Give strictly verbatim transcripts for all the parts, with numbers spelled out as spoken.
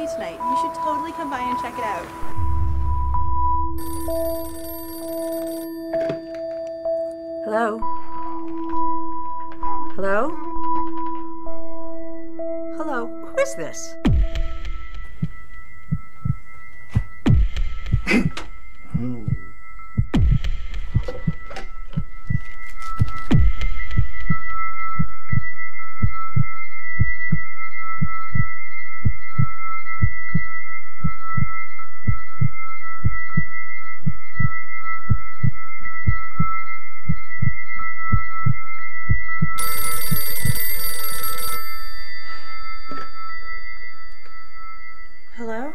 tonight. You should totally come by and check it out. Hello? Hello? Hello? Who is this? Hello?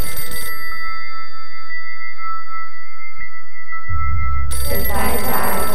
Goodbye, Dad.